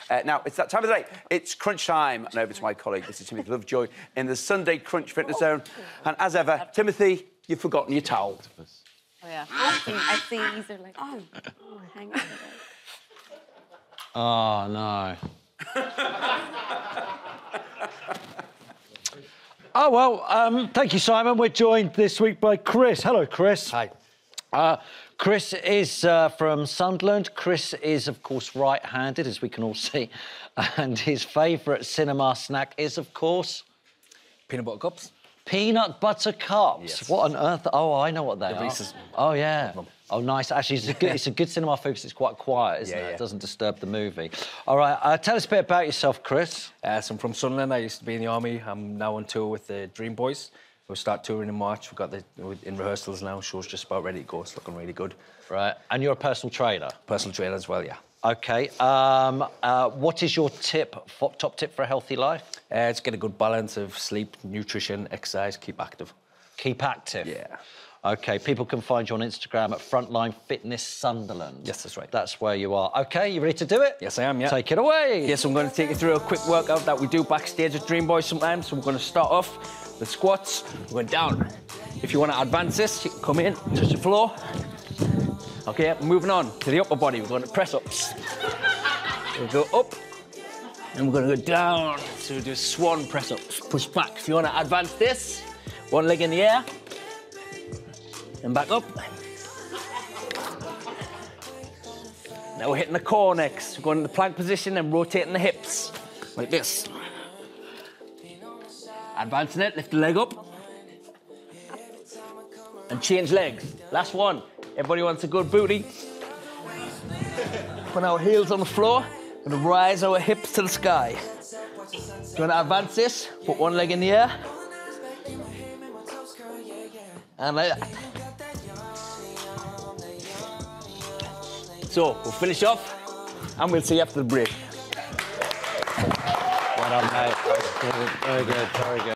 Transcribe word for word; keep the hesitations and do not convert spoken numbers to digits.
Uh, now, it's that time of the day. It's crunch time. And over to my colleague, this is Timothy Lovejoy, in the Sunday Crunch Fitness Zone. And as ever, Timothy, you've forgotten your towel. Oh, yeah. I see, I see. These are like, oh, oh hang on. Oh, no. Oh, well, um, thank you, Simon. We're joined this week by Chris. Hello, Chris. Hi. Uh, Chris is uh, from Sunderland. Chris is, of course, right-handed, as we can all see. And his favourite cinema snack is, of course... Peanut butter cups. Peanut butter cups. Yes. What on earth? Oh, I know what they the are. Reese's. Oh, yeah. Oh, nice. Actually, it's a good, it's a good cinema food because it's quite quiet, isn't yeah, it? Yeah. It doesn't disturb the movie. All right, uh, tell us a bit about yourself, Chris. Uh, so I'm from Sunderland. I used to be in the army. I'm now on tour with the Dreamboys. We'll start touring in March. We've got the in rehearsals now. Show's just about ready to go. It's looking really good. Right, and you're a personal trainer? Personal trainer as well, yeah. OK. Um, uh, what is your tip, top tip for a healthy life? Uh, just get a good balance of sleep, nutrition, exercise, keep active. Keep active? Yeah. OK, people can find you on Instagram at Frontline Fitness Sunderland. Yes, that's right. That's where you are. OK, you ready to do it? Yes, I am, yeah. Take it away. Yes, I'm going to take you through a quick workout that we do backstage at Dreamboys sometimes. So we're going to start off with squats. We're going down. If you want to advance this, you can come in, touch the floor. OK, moving on to the upper body. We're going to press ups. We'll go up, and we're going to go down. So we do swan press ups. Push back. If you want to advance this, one leg in the air, and back up. Now we're hitting the core next. We're going in the plank position and rotating the hips, like this. Advancing it, lift the leg up. And change legs. Last one. Everybody wants a good booty. Put our heels on the floor and rise our hips to the sky. You want to advance this? Put one leg in the air. And like that. So, we'll finish off and we'll see you after the break. Well done, mate. Very good, very good.